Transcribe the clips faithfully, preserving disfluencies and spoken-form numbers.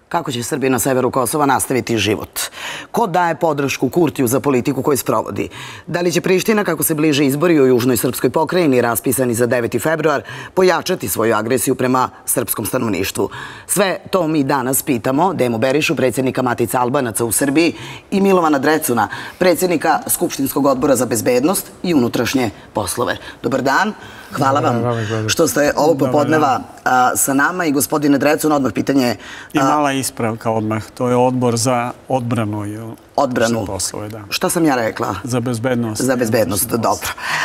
kako će Srbi na severu Kosova nastaviti život. Ko daje podršku Kurtiju za politiku koju sprovodi? Da li će Priština, kako se bliže izbori u južnoj srpskoj pokrajini raspisani za deveti februar, pojačati svoju agresiju prema srpskom stanovništvu? Sve to mi danas pitamo Demu Berišu, predsjednika Matice Albanaca u Srbiji, i Milovana Drecuna, predsjednika Skupštinskog odbora za bezbednost i unutrašnje poslove. Dobar dan. Hvala vam što ste ovo popodneva sa nama. I gospodine Drecun, odmah pitanje... I mala ispravka odmah. To je odbor za odbranu. Odbranu. Šta sam ja rekla? Za bezbednost. Za bezbednost, dobro.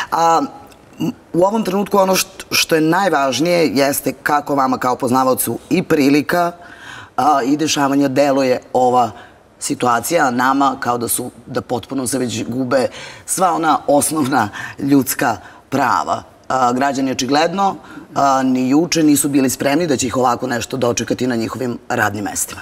U ovom trenutku ono što je najvažnije jeste kako vama kao poznavaocu i prilika i dešavanja deluje ova situacija. Nama kao da su, da potpuno se već gube sva ona osnovna ljudska prava. Građani očigledno ni juče nisu bili spremni da će ih ovako nešto dočekati na njihovim radnim mestima.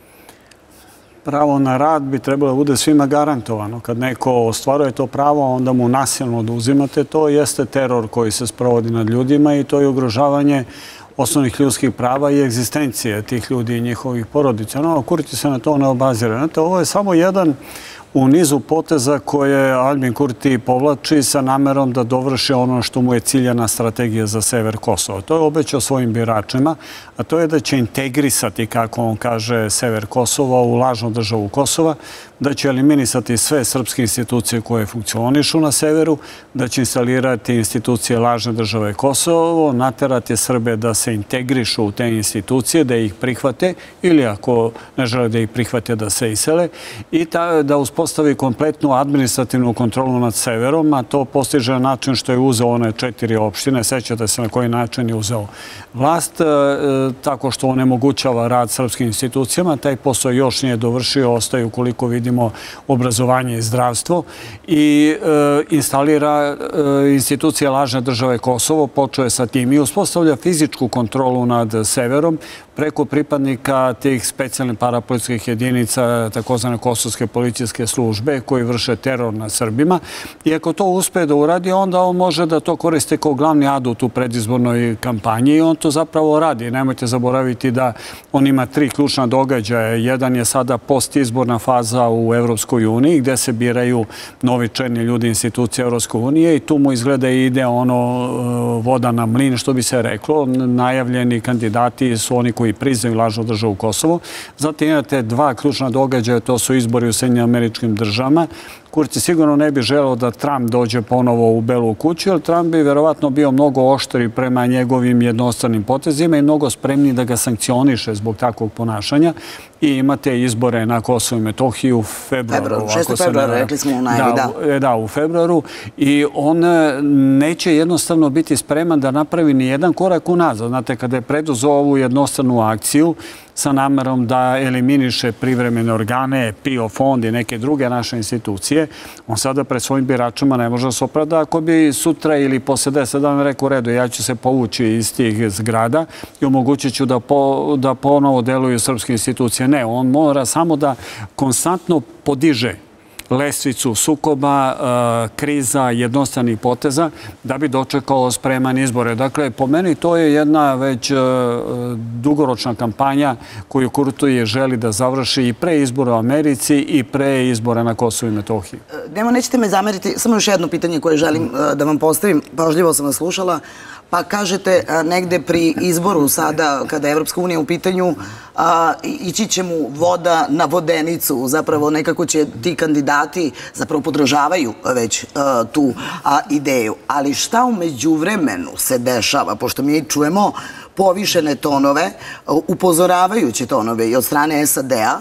Pravo na rad bi trebalo da bude svima garantovano. Kad neko ostvaruje to pravo, onda mu nasilno oduzimate to. Jeste teror koji se sprovodi nad ljudima i to je ugrožavanje osnovnih ljudskih prava i egzistencije tih ljudi i njihovih porodica. No, Kurti se na to ne obazire. Znate, ovo je samo jedan u nizu poteza koje Aljbin Kurti povlači sa namerom da dovrši ono što mu je ciljana strategija za sever Kosova. To je obećao svojim biračima, a to je da će integrisati, kako on kaže, sever Kosova u lažnu državu Kosova, da će eliminisati sve srpske institucije koje funkcionišu na severu, da će instalirati institucije lažne države Kosovo, naterati Srbe da se integrišu u te institucije, da ih prihvate ili ako ne žele da ih prihvate da se isele i da uspostavi kompletnu administrativnu kontrolu nad severom, a to postiže na način što je uzeo one četiri opštine. Sećate se na koji način je uzeo vlast, tako što onemogućava rad srpskim institucijama. Taj posao još nije dovršio, ostaje ukoliko vidimo obrazovanje i zdravstvo i instalira institucije lažne države Kosovo, počeo sa tim i uspostavlja fizičku kontrolu nad severom preko pripadnika tih specijalnih parapolicijskih jedinica, takozvane kosovske policijske službe koji vrše teror nad Srbima. I ako to uspe da uradi, onda on može da to koriste kao glavni adut u predizbornoj kampanji i on to zapravo radi. Nemojte zaboraviti da on ima tri ključna događaja. Jedan je sada postizborna faza u Evropskoj uniji gde se biraju novi čelni ljudi institucije Evropske unije i tu mu izgleda i ide ono voda na mlin, što bi se reklo. Najavljeni kandidati su oni koji priznaju lažnu državu Kosovo. Zatim imate dva ključna događaja, to su izbori u Sjedinjenim Američkim Državama. Kurti sigurno ne bi želeo da Trump dođe ponovo u Belu kuću, jer Trump bi verovatno bio mnogo oštri prema njegovim jednostranim potezima i mnogo spremni da ga sankcioniše zbog takvog ponašanja. I imate izbore na Kosovu i Metohiji u februaru. šestog februara, rekli smo u najavi, da. Da, u februaru. I on neće jednostavno biti spreman da napravi ni jedan korak unazad. Znate, kada je preduzeo ovu jednostranu akciju sa namerom da eliminiše privremene organe, P I O fond i neke druge naše institucije, on sada pred svojim biračima ne može se opravda ako bi sutra ili posle deset dana rekao redu, ja ću se povući iz tih zgrada i omogućit ću da ponovo deluju srpske institucije. Ne, on mora samo da konstantno podiže lestvicu sukoba, kriza, jednostranih poteza da bi dočekao spreman izbore. Dakle, po meni to je jedna već dugoročna kampanja koju Kurti želi da završi i pre izbora u Americi i pre izbora na Kosovu i Metohiji. Nemo, nećete me zameriti, samo još jedno pitanje koje želim da vam postavim. Pažljivo sam vas slušala. Pa kažete negde pri izboru sada, kada je Evropska unija u pitanju, ići će mu voda na vodenicu. Zapravo nekako će ti kandidati, zapravo podržavaju već tu ideju. Ali šta u međuvremenu se dešava, pošto mi čujemo povišene tonove, upozoravajuće tonove i od strane S A D-a,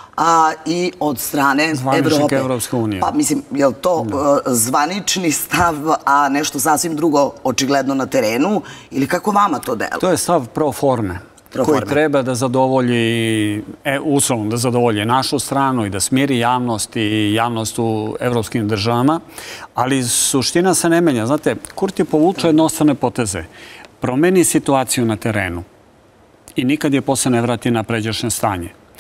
i od strane Evrope. Evropske unije. Pa mislim, je li to zvanični stav, a nešto sasvim drugo očigledno na terenu, ili kako vama to deluje? To je stav pro forme, koji treba da zadovolji, uslovno da zadovolji našu stranu i da smiri javnost i javnost u evropskim državama, ali suština se ne menja. Znate, Kurti povuče jednostrane poteze, promeni situaciju na terenu i nikad je posle ne vrati na pređašnje stanje.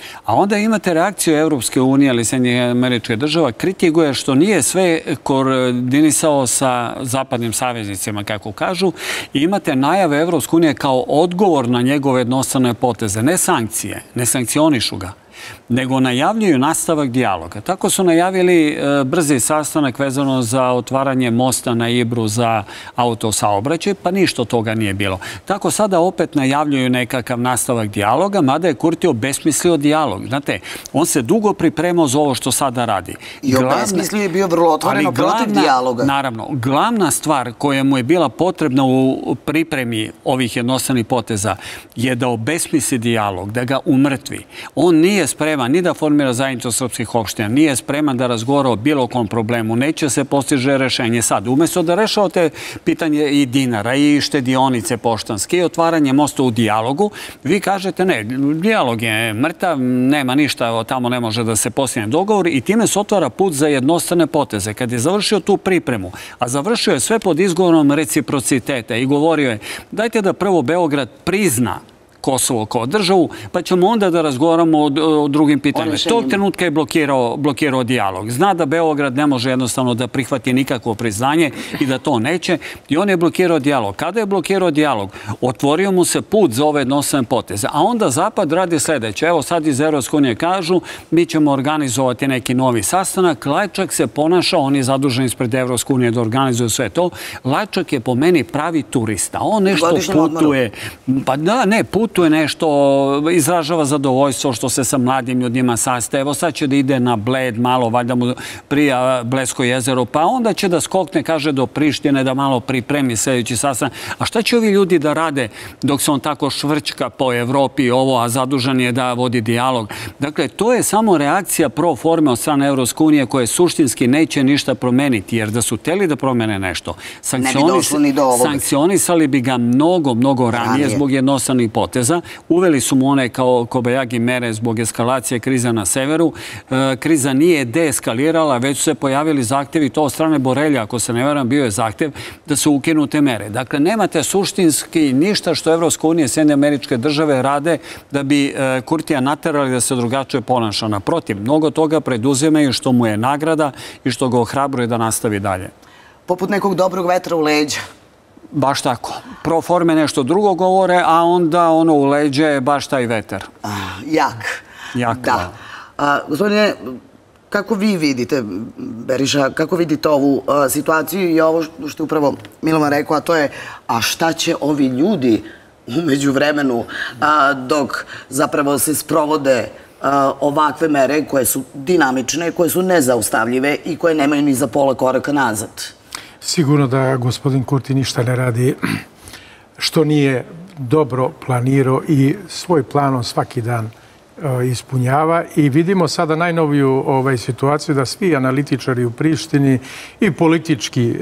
A onda imate reakciju Evropske unije ili Sjedinjenih Američkih Država, kritikuje što nije sve koordinisao sa zapadnim saveznicima, kako kažu, i imate najave Evropske unije kao odgovor na njegove jednostrane poteze. Ne sankcije, ne sankcionišu ga, nego najavljuju nastavak dijaloga. Tako su najavili brzi sastanak vezano za otvaranje mosta na Ibru za autosaobraćaj, pa ništa toga nije bilo. Tako sada opet najavljuju nekakav nastavak dijaloga, mada je Kurti obesmislio dijalog. Znate, on se dugo pripremao za ovo što sada radi. I obesmislio je bio vrlo otvoreno protiv dijaloga. Naravno, glavna stvar koja mu je bila potrebna u pripremi ovih jednostranih poteza je da obesmisli dijalog, da ga umrtvi. On nije spreman ni da formira zajednicu srpskih opština, nije spreman da razgovara o bilo kom problemu, neće se postiže rešenje sad. Umesto da rešavate pitanje i dinara, i štedionice poštanske, i otvaranje mosta u dijalogu, vi kažete ne, dijalog je mrtav, nema ništa, tamo ne može da se postigne dogovor i time se otvara put za jednostrane poteze. Kad je završio tu pripremu, a završio je sve pod izgovorom reciprociteta i govorio je dajte da prvo Beograd prizna Kosovo kao državu, pa ćemo onda da razgovaramo o drugim pitanjima. Tog trenutka je blokirao dijalog. Zna da Beograd ne može jednostavno da prihvati nikakvo priznanje i da to neće i on je blokirao dijalog. Kada je blokirao dijalog, otvorio mu se put za ove jednostrane poteze. A onda Zapad radi sljedeće. Evo sad iz Evropske unije kažu mi ćemo organizovati neki novi sastanak. Lajčak se ponaša, on je zadužen ispred Evropske unije da organizuje sve to. Lajčak je po meni pravi turista. On nešto putuje. Pa da, ne, putuje tu je nešto, izražava zadovoljstvo što se sa mladim ljudima sastaje. Evo sad će da ide na Bled, malo valjda mu prija Blesko jezero, pa onda će da skokne, kaže, do Prištine, da malo pripremi sljedeći sastanak. A šta će ovi ljudi da rade dok se on tako švrćka po Evropi i ovo, a zadužen je da vodi dijalog? Dakle, to je samo reakcija pro forme od strane Evropske unije koje suštinski neće ništa promeniti, jer da su hteli da promene nešto, sankcionisali bi ga mnogo, mnogo ranije zbog jednostranih poteza. Uveli su mu one kao kobajagi mere zbog eskalacije kriza na severu. Kriza nije deeskalirala, već su se pojavili zahtjevi, to od strane Borelja, ako se ne varam, bio je zahtjev da su ukinute mere. Dakle, nemate suštinski ništa što Evropska unija i Sjedinjene Američke Države rade da bi Kurtija naterali da se drugačije ponaša. Naprotiv, mnogo toga preduzimaju što mu je nagrada i što ga ohrabruje da nastavi dalje. Poput nekog dobrog vetra u leđa. Baš tako. Pro forme nešto drugo govore, a onda ono u leđe je baš taj vetar. Jak. Jak, da. Gospodine, kako vi vidite, Beriša, kako vidite ovu situaciju i ovo što je upravo Milovan rekao, a to je, a šta će ovi ljudi umeđu vremenu dok zapravo se sprovode ovakve mere koje su dinamične, koje su nezaustavljive i koje nemaju ni za pola koraka nazad? Sigurno da gospodin Kurti ništa ne radi što nije dobro planirao i svoj planom svaki dan ispunjava i vidimo sada najnoviju situaciju da svi analitičari u Prištini i politički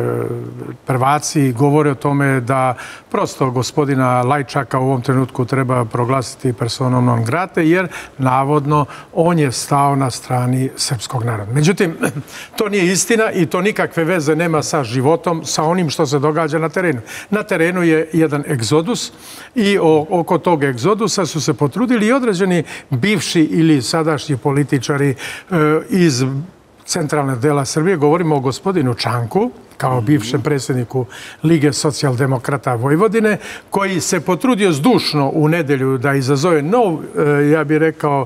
prvaci govore o tome da prosto gospodina Lajčaka u ovom trenutku treba proglasiti personom non grate jer navodno on je stao na strani srpskog naroda. Međutim, to nije istina i to nikakve veze nema sa životom, sa onim što se događa na terenu. Na terenu je jedan egzodus i oko tog egzodusa su se potrudili i određeni bivši ili sadašnji političari iz centralne dela Srbije. Govorimo o gospodinu Čanku, kao bivšem predsjedniku Lige socijaldemokrata Vojvodine, koji se potrudio zdušno u nedelju da izazove nov, ja bih rekao,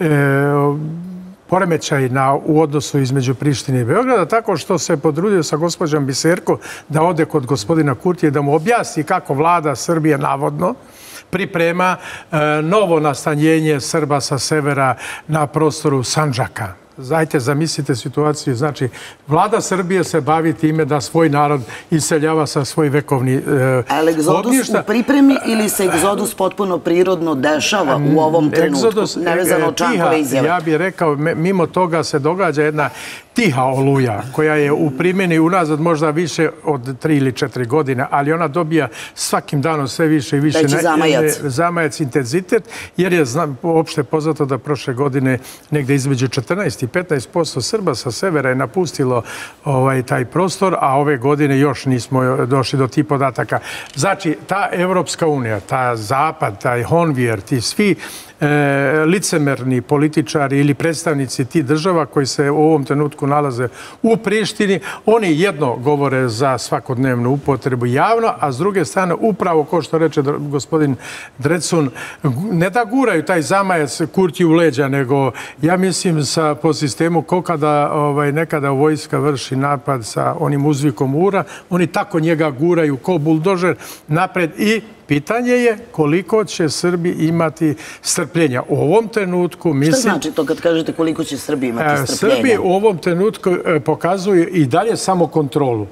poremećaj u odnosu između Prištine i Beograda, tako što se potrudio sa gospođom Biserko da ode kod gospodina Kurtija da mu objasni kako vlada Srbije navodno priprema novo nastanjenje Srba sa severa na prostoru Sandžaka. Zajte, zamislite situaciju. Znači, vlada Srbije se bavi time da svoj narod iseljava sa svoj vekovni ognjišta. Ali egzodus u pripremi ili se egzodus potpuno prirodno dešava u ovom trenutku? Nevezano od Čankove izjave. Ja bih rekao, mimo toga se događa jedna tiha oluja koja je u primjeni unazad možda više od tri ili četiri godine, ali ona dobija svakim danom sve više i više zamajac intenzitet, jer je uopšte poznato da prošle godine negde između četrnaest i petnaest posto Srba sa severa je napustilo taj prostor, a ove godine još nismo došli do tih podataka. Znači, ta Evropska unija, ta Zapad, taj Honvijer, ti svi licemerni političari ili predstavnici tih država koji se u ovom trenutku nalaze u Prištini. Oni jedno govore za svakodnevnu upotrebu javno, a s druge strane, upravo ko što reče gospodin Drecun, ne da guraju taj zamajac Kurtiju u leđa, nego ja mislim sa, po sistemu ko kada ovaj, nekada vojska vrši napad sa onim uzvikom ura, oni tako njega guraju ko buldožer napred i pitanje je koliko će Srbi imati strpljenja. U ovom trenutku mislim... Šta znači to kad kažete koliko će Srbi imati strpljenja? Srbi u ovom trenutku pokazuju i dalje samo kontrolu.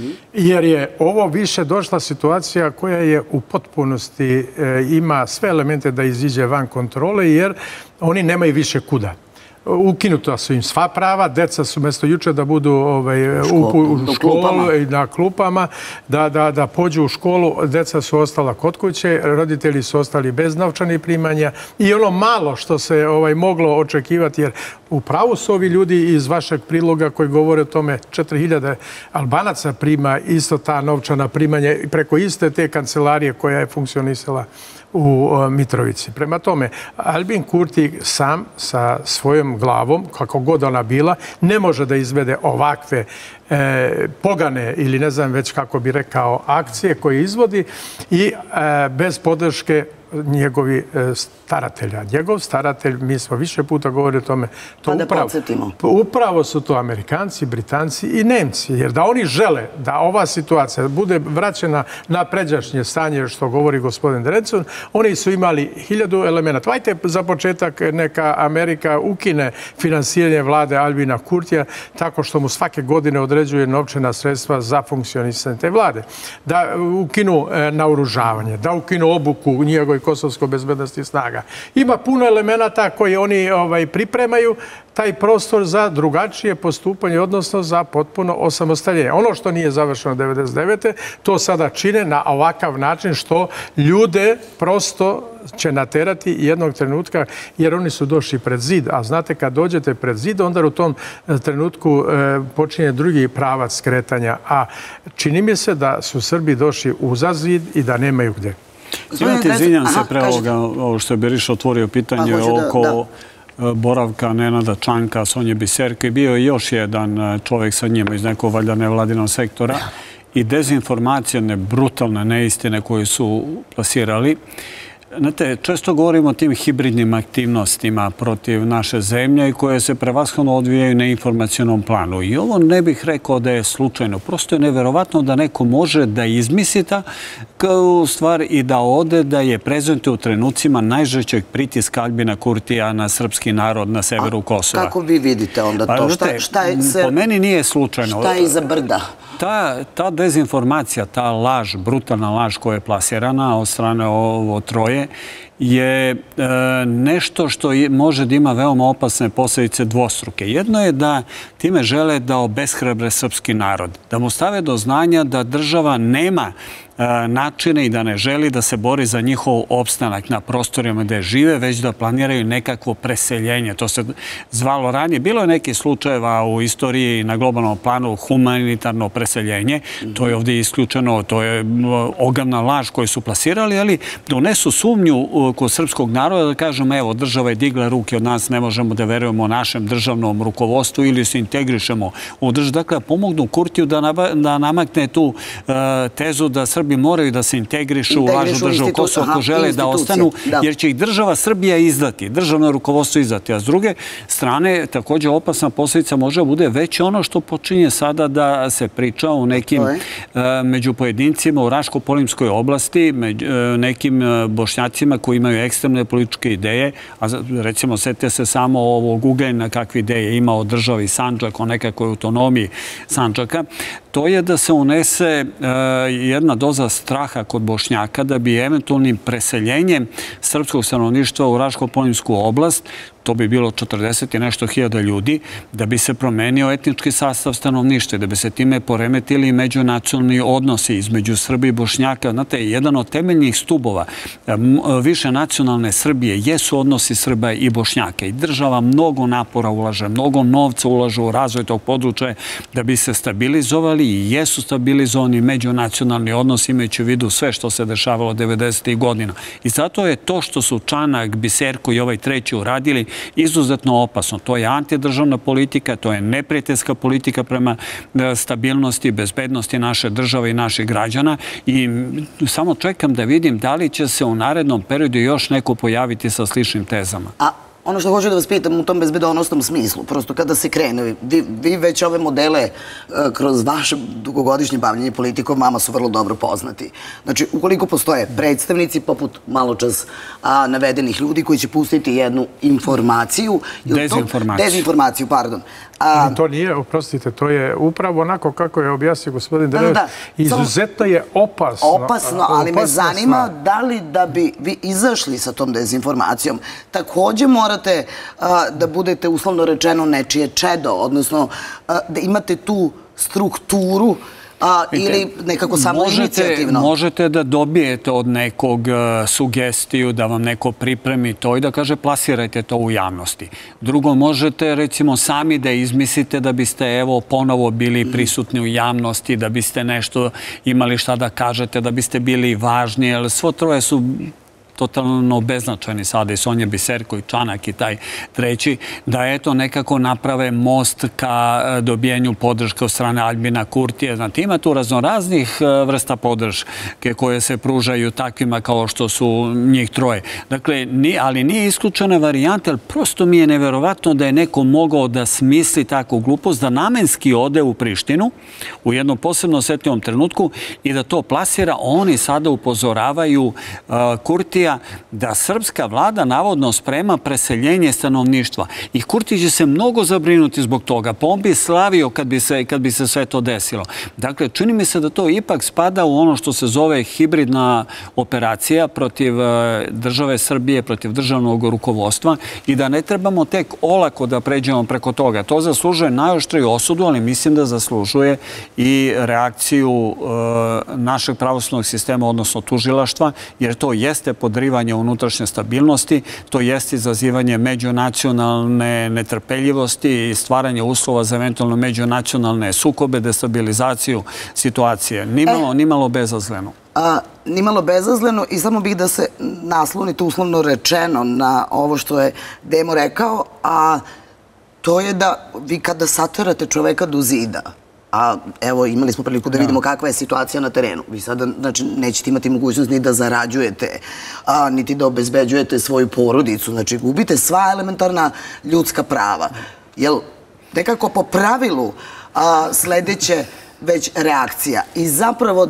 Jer je ovo više došla situacija koja je u potpunosti ima sve elemente da iziđe van kontrole jer oni nemaju više kuda. Ukinuta su im sva prava, deca su mjesto juče da budu ovaj, u školu i na klupama, da, da, da pođu u školu, deca su ostala kod kuće, roditelji su ostali bez novčanih primanja i ono malo što se ovaj, moglo očekivati, jer u pravu su ovi ljudi iz vašeg priloga koji govore o tome četiri hiljade Albanaca prima isto ta novčana primanja preko iste te kancelarije koja je funkcionisala u Mitrovici. Prema tome, Albin Kurti sam sa svojom glavom, kako god ona bila, ne može da izvede ovakve e, pogane ili ne znam već kako bi rekao akcije koje izvodi i e, bez podrške njegovi staratelja. Njegov staratelj, mi smo više puta govorili o tome, to upravo, upravo su to Amerikanci, Britanci i Nemci. Jer da oni žele da ova situacija bude vraćena na pređašnje stanje, što govori gospodin Drecun, oni su imali hiljadu elemenata. Vajte za početak neka Amerika ukine finansiranje vlade Albina Kurtija tako što mu svake godine određuje novčana sredstva za funkcionisanje te vlade. Da ukinu naoružavanje, da ukinu obuku njegove kosovsko-bezbednosti snaga. Ima puno elemenata koje oni ovaj, pripremaju taj prostor za drugačije postupanje, odnosno za potpuno osamostaljenje. Ono što nije završeno devedeset devete to sada čine na ovakav način što ljude prosto će naterati jednog trenutka, jer oni su došli pred zid. A znate, kad dođete pred zid, onda u tom trenutku e, počinje drugi pravac skretanja. A čini mi se da su Srbi došli uza zid i da nemaju gde. Imate, izvinjam se pre ovoga, ovo što je Beriša otvorio pitanje oko boravka Nenada Čanka, Sonje Biserke. Bio je još jedan čovjek sa njima iz nekog valjda nevladinog sektora i dezinformacije, brutalne neistine koje su plasirali. Znate, često govorimo o tim hibridnim aktivnostima protiv naše zemlje koje se prevashodno odvijaju na informacionom planu. I ovo ne bih rekao da je slučajno. Prosto je neverovatno da neko može da izmisli ta stvar i da ode da je prezentuje u trenucima najžešćeg pritiska Albina Kurtija na srpski narod na severu Kosova. Kako vi vidite onda to? Šta je se... Po meni nije slučajno. Šta je iza brda? Ta, ta dezinformacija, ta laž, brutalna laž koja je plasirana od strane ovo troje je e, nešto što je, može da ima veoma opasne posljedice dvostruke. Jedno je da time žele da obeshrabre srpski narod, da mu stave do znanja da država nema načine i da ne želi da se bori za njihov opstanak na prostorima gde žive, već da planiraju nekakvo preseljenje. To se zvalo ranije. Bilo je neki slučajeva u istoriji na globalnom planu humanitarno preseljenje. To je ovdje isključeno, to je ogavna laž koju su plasirali, ali da unesu sumnju kod srpskog naroda da kažemo, evo, država je digla ruke od nas, ne možemo da verujemo našem državnom rukovodstvu ili se integrišemo u državu. Dakle, pomognu Kurtiju da namakne tu tezu da Srbi moraju da se integrišu u lažnu državu Kosovo ako žele da ostanu, jer će ih država Srbija izdati, državno rukovodstvo izdati. A s druge strane, također opasna posljedica može da bude već ono što počinje sada da se priča u nekim među pojedincima u Raško-Polimskoj oblasti, nekim Bošnjacima koji imaju ekstremne političke ideje, a recimo setite se samo ovog Ugljanina kakve ideje ima o državi Sandžak, o nekakvoj autonomiji Sandžaka. To je da se unese jedna doza straha kod Bošnjaka da bi eventualnim preseljenjem srpskog stanovništva u Raško-Polimsku oblast to bi bilo četrdeset i nešto hiljada ljudi, da bi se promenio etnički sastav stanovništva, da bi se time poremetili međunacionalni odnosi između Srba i Bošnjaka. Znate, jedan od temeljnih stubova više nacionalne Srbije jesu odnosi Srba i Bošnjaka i država mnogo napora ulaže, mnogo novca ulaže u razvoj tog područja da bi se stabilizovali i jesu stabilizovani međunacionalni odnosi imajući u vidu sve što se dešavalo devedesetih godina. I zato je to što su Čanak, Biserko i ovaj treći uradili izuzetno opasno. To je antidržavna politika, to je neprijateljska politika prema stabilnosti, bezbednosti naše države i naših građana i samo čekam da vidim da li će se u narednom periodu još neko pojaviti sa sličnim tezama. A ono što hoću da vas pitam u tom bezbedonosnom smislu, prosto kada se krene, vi već ove modele kroz vaše dugogodišnje bavljenje politikom vama su vrlo dobro poznati. Znači, ukoliko postoje predstavnici poput maločas navedenih ljudi koji će pustiti jednu informaciju... Dezinformaciju. Dezinformaciju, pardon. To nije, oprostite, to je upravo onako kako je objasnio gospodin Dreves. Izuzetno je opasno. Opasno, ali me zanima da li da bi vi izašli sa tom dezinformacijom, također morate da budete uslovno rečeno nečije čedo, odnosno da imate tu strukturu ili nekako samo inicijativno. Možete da dobijete od nekog sugestiju, da vam neko pripremi to i da kaže plasirajte to u javnosti. Drugo, možete recimo sami da izmislite da biste evo ponovo bili prisutni u javnosti, da biste nešto imali šta da kažete, da biste bili važni, jer svo troje su totalno beznačajni sada i Sonja Biserko i Čanak i taj treći, da eto nekako naprave most ka dobijenju podrške od strane Aljbina Kurtija. Znate, ima tu raznoraznih vrsta podrške koje se pružaju takvima kao što su njih troje. Dakle, ali nije isključena varijanta, ali prosto mi je neverovatno da je neko mogao da smisli takvu glupost, da namenski ode u Prištinu u jednom posebno osetljivom trenutku i da to plasira. Oni sada upozoravaju Kurtija da srpska vlada navodno sprema preseljenje stanovništva. I Kurti će se mnogo zabrinuti zbog toga. Pa on bi slavio kad bi se, kad bi se sve to desilo. Dakle, čini mi se da to ipak spada u ono što se zove hibridna operacija protiv države Srbije, protiv državnog rukovodstva i da ne trebamo tek olako da pređemo preko toga. To zaslužuje najoštriju osudu, ali mislim da zaslužuje i reakciju našeg pravosudnog sistema, odnosno tužilaštva, jer to jeste podrivanje unutrašnje stabilnosti, to jeste izazivanje međunacionalne netrpeljivosti i stvaranje uslova za eventualno međunacionalne sukobe, destabilizaciju situacije. Nimalo, nimalo bezazleno. Nimalo bezazleno i samo bih da se naslonite uslovno rečeno na ovo što je Demo rekao, a to je da vi kada saterate čoveka do zida, a evo imali smo priliku da vidimo kakva je situacija na terenu. Vi sada nećete imati mogućnost ni da zarađujete, niti da obezbeđujete svoju porodicu. Znači gubite sva elementarna ljudska prava. Jel nekako po pravilu sledeće već reakcija. I zapravo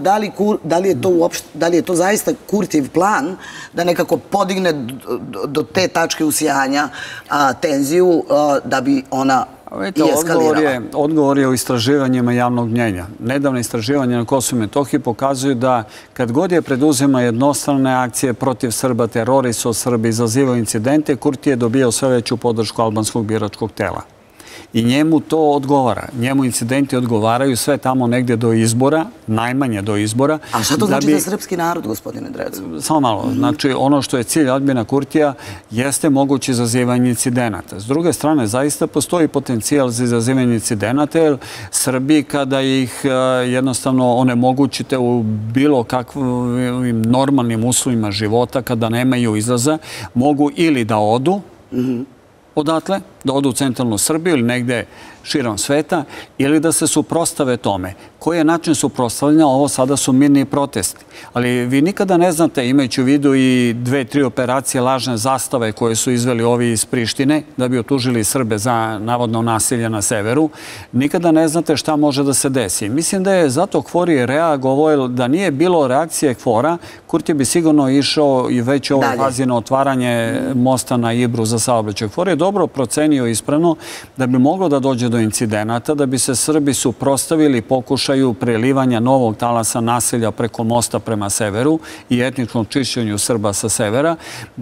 da li je to zaista Kurtijev plan da nekako podigne do te tačke usijanja tenziju da bi ona i eskalirala? Odgovor je u istraživanjima javnog mnjenja. Nedavne istraživanja na Kosovu i Metohiji pokazuju da kad god je preduzima jednostrane akcije protiv Srba, terorisu od Srbi, izazivaju incidente, Kurti je dobijao sve veću podršku albanskog biračkog tela. I njemu to odgovara. Njemu incidenti odgovaraju sve tamo negdje do izbora, najmanje do izbora. A šta to znači za srpski narod, gospodine Drecu? Samo malo. Znači, ono što je cilj Aljbina Kurtija jeste moguće izazivanje incidenata. S druge strane, zaista postoji potencijal za izazivanje incidenata, jer Srbi, kada ih jednostavno onemogućite u bilo kakvim normalnim uslovima života, kada nemaju izlaza, mogu ili da odu, odatle, da odu u centralnu Srbiju ili negde širom sveta, ili da se suprostave tome. Koji je način suprotstavljanja? Ovo sada su mirni protesti. Ali vi nikada ne znate, imajući u vidu i dve, tri operacije lažne zastave koje su izveli ovi iz Prištine, da bi otužili Srbe za navodno nasilje na severu, nikada ne znate šta može da se desi. Mislim da je zato Kvori reagovao, da nije bilo reakcije Kvora, Kurti bi sigurno išao i već u ovoj fazi na otvaranje mosta na Ibru za saobraćaj. Kvori je dobro procenio procenio ispravno, da bi moglo da dođe do incidenata, da bi se Srbi suprotstavili pokušaju prelivanja novog talasa nasilja preko mosta prema severu i etničkom čišćenju Srba sa severa,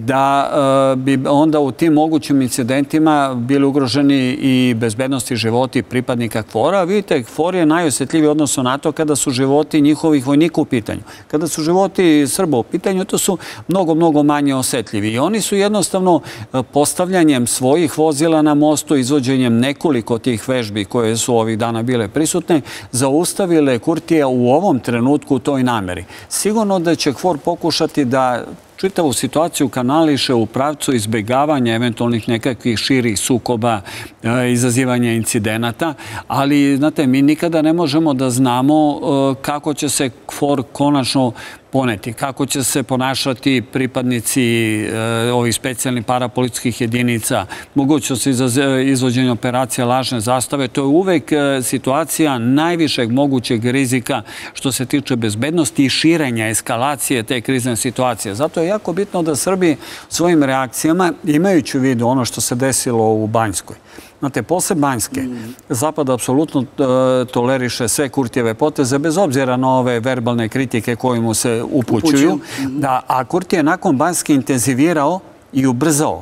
da bi onda u tim mogućim incidentima bili ugroženi i bezbednosti životi pripadnika KFOR-a. Vidite, KFOR je najosjetljiviji odnosno na to kada su životi njihovih vojnika u pitanju. Kada su životi Srba u pitanju, to su mnogo, mnogo manje osjetljivi. I oni su jednostavno postavljanjem svojih vozila na mostu, izvođenjem nekoliko tih vežbi koje su ovih dana bile prisutne, zaustavile Kurtija u ovom trenutku u toj nameri. Sigurno da će KFOR pokušati da čitavu situaciju kanališe u pravcu izbjegavanja eventualnih nekakvih širih sukoba, izazivanja incidenata, ali, znate, mi nikada ne možemo da znamo kako će se KFOR konačno poneti, kako će se ponašati pripadnici ovih specijalnih parapolicijskih jedinica, mogućnosti za izvođenje operacija lažne zastave. To je uvek situacija najvišeg mogućeg rizika što se tiče bezbednosti i širenja, eskalacije te krizne situacije. Zato je jako bitno da Srbi svojim reakcijama, imajući u vidu ono što se desilo u Banjskoj, znate, posle Banjske, Zapad apsolutno toleriše sve Kurtijeve poteze, bez obzira na ove verbalne kritike koje mu se upućuju, a Kurti je nakon Banjske intenzivirao i ubrzao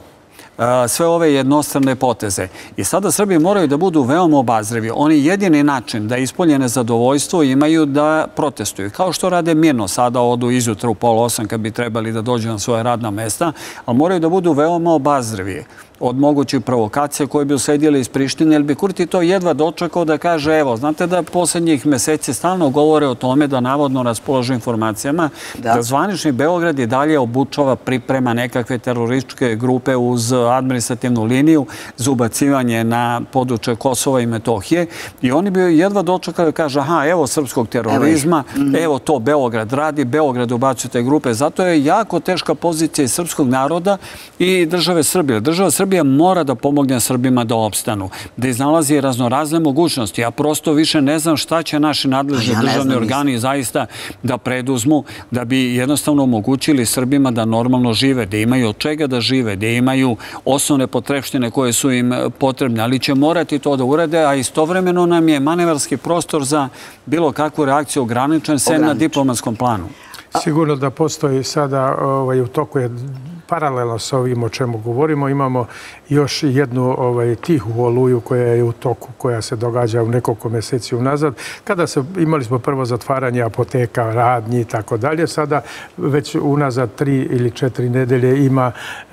sve ove jednostrane poteze. I sada Srbi moraju da budu veoma obazrivi. Oni jedini način da ispolje nezadovoljstvo imaju da protestuju. Kao što rade mirno, sada odu izjutra u pola osam kad bi trebali da dođu na svoje radna mesta, ali moraju da budu veoma obazrivi od mogućih provokacija koje bi usledile iz Prištine, jer bi Kurti to jedva dočekao da kaže, evo, znate da posljednjih meseci stalno govore o tome da navodno raspolažu informacijama, da zvanični Beograd i dalje obučava, priprema nekakve terorističke grupe uz administrativnu liniju za ubacivanje na područje Kosova i Metohije i oni bi jedva dočekali da kaže, aha, evo srpskog terorizma, evo to Beograd radi, Beograd ubacuje te grupe. Zato je jako teška pozicija i srpskog naroda i države Srbije. Država Srbije Srbija mora da pomogne Srbima da opstanu, da iznalazi raznorazne mogućnosti. Ja prosto više ne znam šta će naši nadležni državni organi zaista da preduzmu da bi jednostavno omogućili Srbima da normalno žive, da imaju od čega da žive, da imaju osnovne potrepštine koje su im potrebne, ali će morati to da urade, a istovremeno nam je manevarski prostor za bilo kakvu reakciju ograničen, sem na diplomatskom planu. Sigurno da postoji sada u toku je paralelno sa ovim o čemu govorimo, imamo još jednu tihu oluju koja je u toku, koja se događa u nekoliko meseci unazad. Kada se imali smo prvo zatvaranje apoteka, radnji i tako dalje, sada već unazad tri ili četiri nedelje ima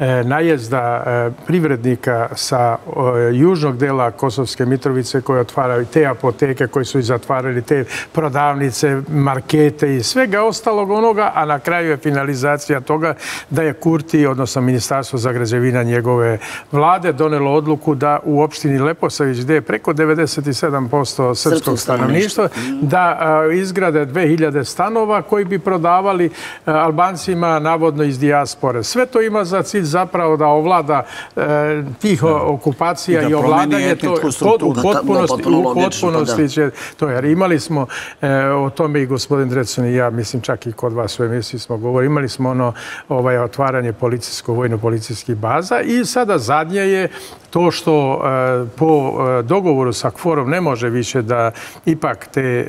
najezda privrednika sa južnog dela Kosovske Mitrovice koji otvaraju te apoteke, koji su i zatvarali te prodavnice, markete i svega ostalog onoga, a na kraju je finalizacija toga da je Kurti, odnosno Ministarstvo za građevina njegove vlade, donelo odluku da u opštini Leposavić, gde je preko devedeset sedam posto srpskog stanovništva, da izgrade dve hiljade stanova koji bi prodavali Albancima navodno iz dijaspore. Sve to ima za cilj zapravo da ovlada tih okupacija i ovladanje u potpunosti će to. Jer imali smo o tome i gospodin Drecun i ja, mislim čak i kod vas u emisiji smo govorili, imali smo ono otvaranje vojno-policijskih baza i sada zadnje je to što po dogovoru sa KFOR-om ne može više da ipak te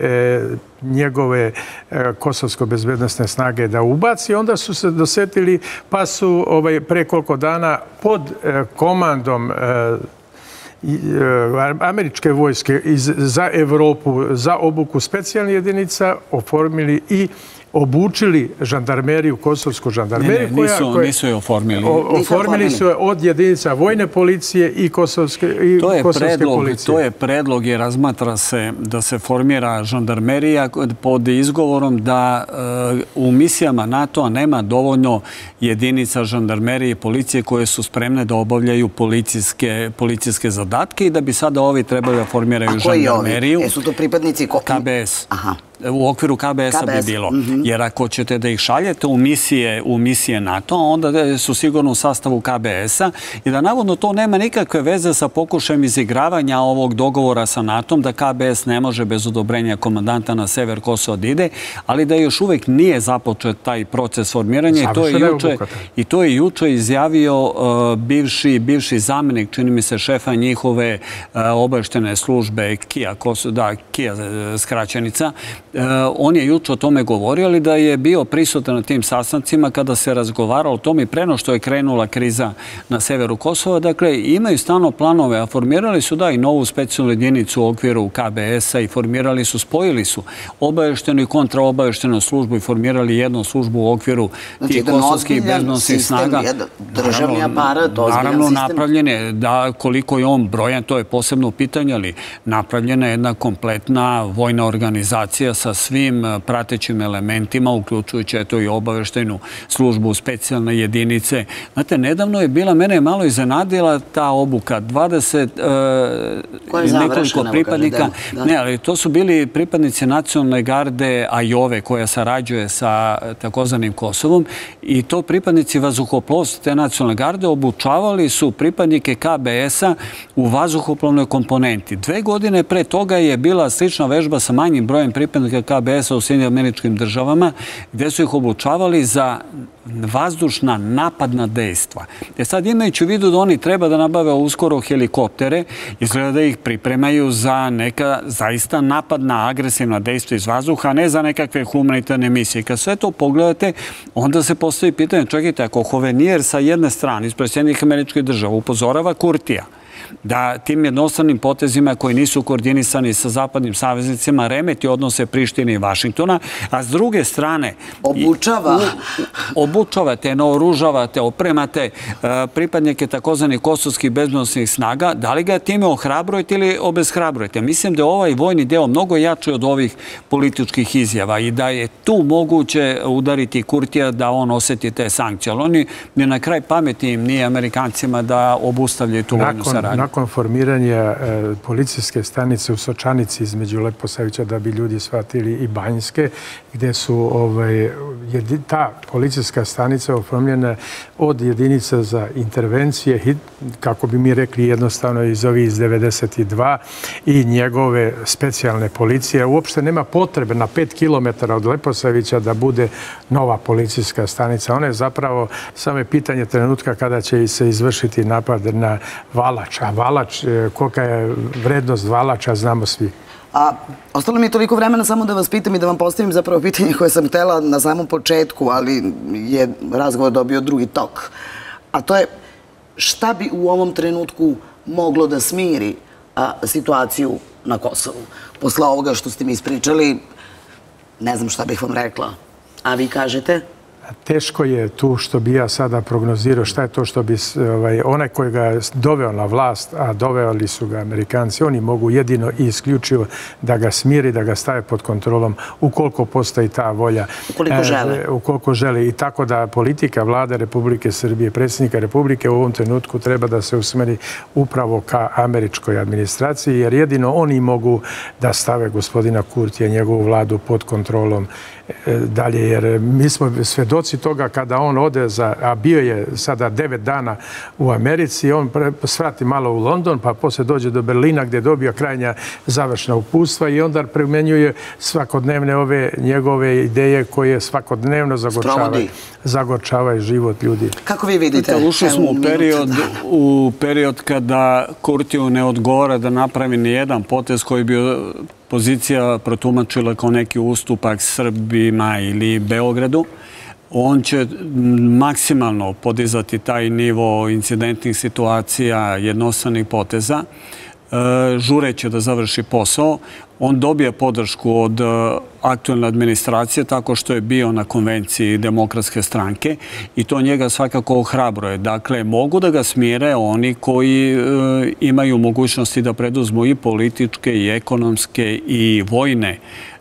njegove kosovsko-bezbednostne snage da ubaci. Onda su se dosetili pa su pre koliko dana pod komandom američke vojske za Evropu za obuku specijalnih jedinica oformili i obučili žandarmeriju, kosovsku žandarmeriju. Ne, nisu je oformili. Oformili su je od jedinica vojne policije i kosovske policije. To je predlog i razmatra se da se formira žandarmerija pod izgovorom da u misijama NATO-a nema dovoljno jedinica žandarmerije i policije koje su spremne da obavljaju policijske zadatke i da bi sada ovi trebali da formiraju žandarmeriju. A koji ovi? Jesu to pripadnici? K B S. Aha. u okviru K B S-a bi bilo. Jer ako ćete da ih šaljete u misije, u misije NATO, onda su sigurno u sastavu K B S-a i da navodno to nema nikakve veze sa pokušajem izigravanja ovog dogovora sa NATO-om, da K B S ne može bez odobrenja komandanta na sever Kosova da ide, ali da još uvek nije započet taj proces formiranja i to je juče, i to je juče izjavio uh, bivši, bivši zamenik, čini mi se, šefa njihove uh, obaveštene službe KIA, Kosovo, da, KIA skraćenica. Uh, on je juče o tome govorio, ali da je bio prisutan na tim sastancima kada se razgovaralo o tome i preno što je krenula kriza na severu Kosova. Dakle, imaju stalno planove, a formirali su da i novu specijalnu jedinicu u okviru K B S-a i formirali su, spojili su obaveštenu i kontraobaveštenu službu i formirali jednu službu u okviru tih kosovskih bezbednosnih snaga. Državni aparat, naravno, napravljen je, da koliko je on brojan, to je posebno pitanje, ali napravljena je jedna kompletna vojna organizacija sa svim pratećim elementima, uključujući eto i obaveštenu službu, specijalne jedinice. Znate, nedavno je bila, mene je malo iznenadila ta obuka, dvadeset nekoliko pripadnika. Ne, ali to su bili pripadnici nacionalne garde Ajove, koja sarađuje sa takozvanim Kosovom, i to pripadnici vazduhoplovstva te nacionalne garde obučavali su pripadnike K B S-a u vazduhoplovnoj komponenti. Dve godine pre toga je bila slična vežba sa manjim brojem pripadnika K B S-a u Sjedinjenim Američkim Državama, gde su ih obučavali za vazdušna napadna dejstva. E sad, imajući u vidu da oni treba da nabave uskoro helikoptere, izgleda da ih pripremaju za neka zaista napadna, agresivna dejstva iz vazduha, a ne za nekakve humanitarne misije. Kad sve to pogledate, onda se postavi pitanje, čekajte, ako Hovenijer sa jedne strane, ispred Sjedinjenih Američkih Država, upozorava Kurtija da tim jednostavnim potezima koji nisu koordinisani sa zapadnim saveznicima remeti odnose Prištine i Vašingtona, a s druge strane obučava. obučavate, naoružavate, opremate pripadnike takozvanih kosovskih bezbednosnih snaga, da li ga time ohrabrujete ili obeshrabrujete? Mislim da je ovaj vojni deo mnogo jači od ovih političkih izjava i da je tu moguće udariti Kurtija da on oseti te sankcije. Ali oni ni na kraj pameti im nije Amerikancima da obustavljaju tu vojnu saradnju. Nakon formiranja policijske stanice u Sočanici između Leposavića, da bi ljudi shvatili, i Banjske, gde su ta policijska stanica oformljena od jedinica za intervencije, kako bi mi rekli jednostavno iz ovih iz devedeset dva, i njegove specijalne policije. Uopšte nema potrebe na pet kilometara od Leposavića da bude nova policijska stanica. Ona je zapravo samo pitanje trenutka kada će se izvršiti napad na Valač. A Valač, kolika je vrednost Valača, znamo svi. A ostalo mi je toliko vremena samo da vas pitam i da vam postavim zapravo pitanje koje sam htjela na samom početku, ali je razgovor dobio drugi tok. A to je šta bi u ovom trenutku moglo da smiri situaciju na Kosovu? Posle ovoga što ste mi ispričali, ne znam šta bih vam rekla. A vi kažete? Teško je tu što bi ja sada prognozirao šta je to što bi onaj koji ga je doveo na vlast, a doveli su ga Amerikanci, oni mogu jedino i isključivo da ga smiri, da ga stave pod kontrolom ukoliko postoji ta volja. Ukoliko žele. Ukoliko žele. I tako da politika vlade Republike Srbije, predsjednika Republike u ovom trenutku treba da se usmeri upravo ka američkoj administraciji, jer jedino oni mogu da stave gospodina Kurtija, njegovu vladu pod kontrolom dalje, jer mi smo svedoci toga kada on ode, a bio je sada devet dana u Americi, on svrati malo u London, pa posle dođe do Berlina gdje dobija krajnja završna uputstva i onda primenjuje svakodnevne ove njegove ideje koje svakodnevno zagorčavaju život ljudi. Kako vi vidite? Ušli smo u period kada Kurtiju ne odgovara da napravi ni jedan potez koji bi pozicija protumačila kao neki ustupak Srbima ili Beogradu. On će maksimalno podizati taj nivo incidentnih situacija, jednostranih poteza, žureće da završi posao. On dobije podršku od aktualne administracije tako što je bio na konvenciji Demokratske stranke i to njega svakako ohrabruje. Dakle, mogu da ga smire oni koji imaju mogućnosti da preduzmu i političke, i ekonomske, i vojne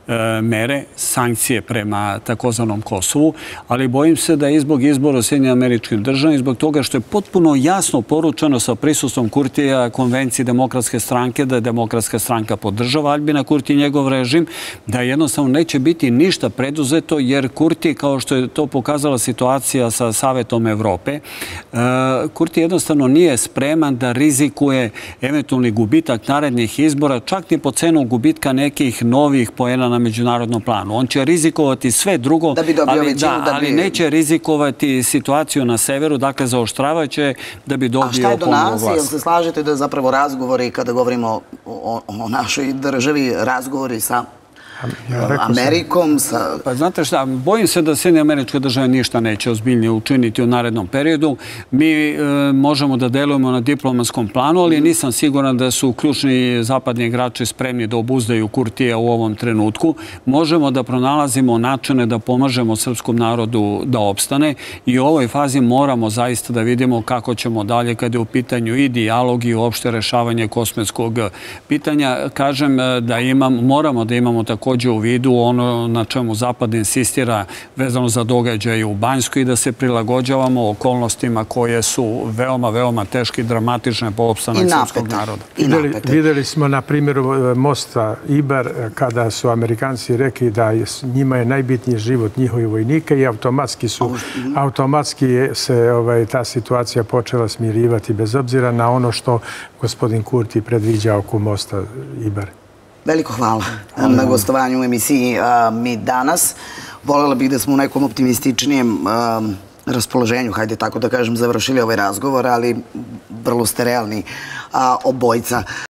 mere, sankcije prema takozvanom Kosovu, ali bojim se da i zbog izbora u Sjedinjenim Američkim Državama i zbog toga što je potpuno jasno poručeno sa prisustvom Kurtija konvenciji Demokratske stranke, da je Demokratska stranka podržava Aljbina Kurti i njegov režim, da jednostavno neće biti ništa preduzeto, jer Kurti, kao što je to pokazala situacija sa Savetom Evrope, Kurti jednostavno nije spreman da rizikuje eventualni gubitak narednih izbora, čak ni po cenu gubitka nekih novih poena na međunarodnom planu. On će rizikovati sve drugo, ali neće rizikovati situaciju na severu, dakle zaoštravaće da bi dobio ponovnu vlast. A šta je do nas? Jel se slažete da zapravo razgovori, kada govorimo o našoj državi, razgovori sa Amerikom? Pa znate šta, bojim se da Sjedinjene Američke Države ništa neće ozbiljnije učiniti u narednom periodu. Mi možemo da delujemo na diplomatskom planu, ali nisam siguran da su ključni zapadni igrači spremni da obuzdaju Kurtija u ovom trenutku. Možemo da pronalazimo načine da pomažemo srpskom narodu da opstane i u ovoj fazi moramo zaista da vidimo kako ćemo dalje kada je u pitanju i dijalog i uopšte rešavanje kosmetskog pitanja. Kažem da moramo da imamo tako u vidu ono na čemu Zapad insistira vezano za događaje u Banjskoj i da se prilagođavamo okolnostima koje su veoma, veoma teške i dramatične po opstanak srpskog naroda. Videli smo na primjeru mosta Ibar kada su Amerikanci rekli da njima je najbitniji život njihovi vojnika i automatski se ta situacija počela smirivati bez obzira na ono što gospodin Kurti predviđa oko mosta Ibar. Veliko hvala na gostovanju u emisiji Mi danas. Voljela bih da smo u nekom optimističnijem raspoloženju, hajde tako da kažem, završili ovaj razgovor, ali vrlo ste realni obojca.